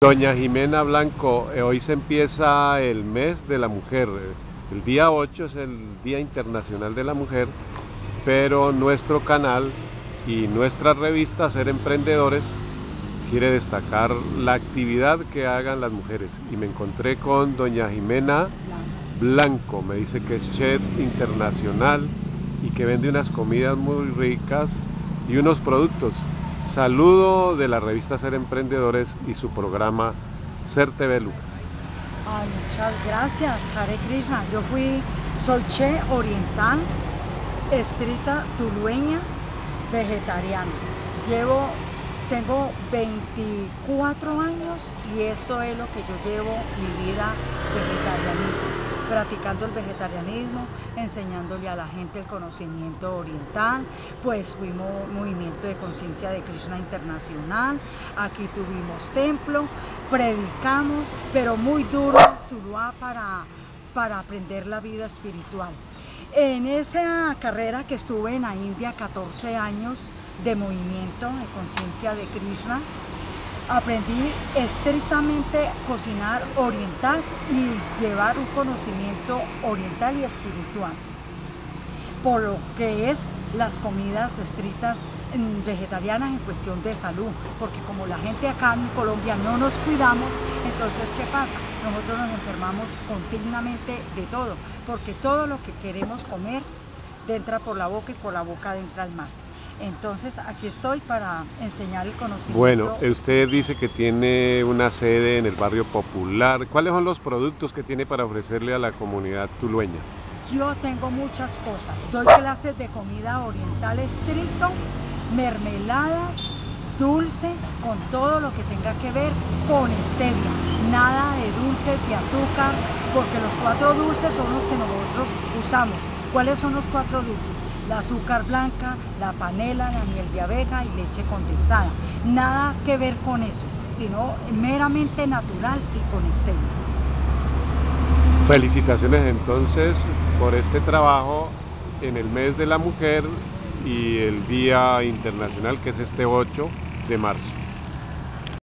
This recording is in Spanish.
Doña Jimena Blanco, hoy se empieza el mes de la mujer. El día 8 es el Día Internacional de la Mujer, pero nuestro canal y nuestra revista Ser Emprendedores quiere destacar la actividad que hagan las mujeres. Y me encontré con doña Jimena Blanco, me dice que es chef internacional y que vende unas comidas muy ricas y unos productos. Saludo de la revista Ser Emprendedores y su programa Ser TV Lucas. Muchas gracias, Hare Krishna. Soy chef oriental, estricta tulueña, vegetariana. Tengo 24 años y eso es lo que yo llevo mi vida vegetarianismo, practicando el vegetarianismo, enseñándole a la gente el conocimiento oriental. Pues fuimos movimiento de conciencia de Krishna internacional, aquí tuvimos templo, predicamos, pero muy duro Tuluá para aprender la vida espiritual. En esa carrera que estuve en la India, 14 años de movimiento de conciencia de Krishna, aprendí estrictamente cocinar oriental y llevar un conocimiento oriental y espiritual, por lo que es las comidas estrictas vegetarianas en cuestión de salud, porque como la gente acá en Colombia no nos cuidamos, entonces ¿qué pasa? Nosotros nos enfermamos continuamente de todo, porque todo lo que queremos comer entra por la boca y por la boca entra al mar. Entonces aquí estoy para enseñar el conocimiento. Bueno, usted dice que tiene una sede en el barrio Popular. ¿Cuáles son los productos que tiene para ofrecerle a la comunidad tulueña? Yo tengo muchas cosas. Doy clases de comida oriental estricto, mermeladas, dulce, con todo lo que tenga que ver con stevia. Nada de dulces de azúcar, porque los 4 dulces son los que nosotros usamos. ¿Cuáles son los 4 dulces? La azúcar blanca, la panela, la miel de abeja y leche condensada. Nada que ver con eso, sino meramente natural y con stevia. Felicitaciones entonces por este trabajo en el mes de la mujer y el Día Internacional, que es este 8 de marzo.